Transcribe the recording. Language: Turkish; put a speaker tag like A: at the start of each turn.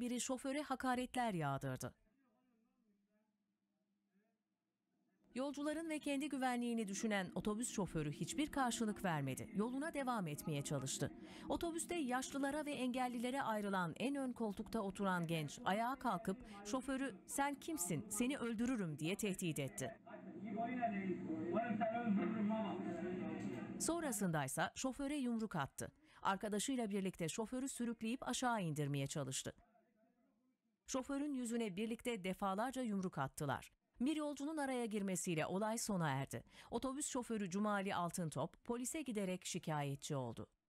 A: biri şoföre hakaretler yağdırdı. Yolcuların ve kendi güvenliğini düşünen otobüs şoförü hiçbir karşılık vermedi. Yoluna devam etmeye çalıştı. Otobüste yaşlılara ve engellilere ayrılan en ön koltukta oturan genç ayağa kalkıp şoförü "Sen kimsin? Seni öldürürüm." diye tehdit etti. Sonrasındaysa şoföre yumruk attı. Arkadaşıyla birlikte şoförü sürükleyip aşağı indirmeye çalıştı. Şoförün yüzüne birlikte defalarca yumruk attılar. Bir yolcunun araya girmesiyle olay sona erdi. Otobüs şoförü Cumali Altıntop polise giderek şikayetçi oldu.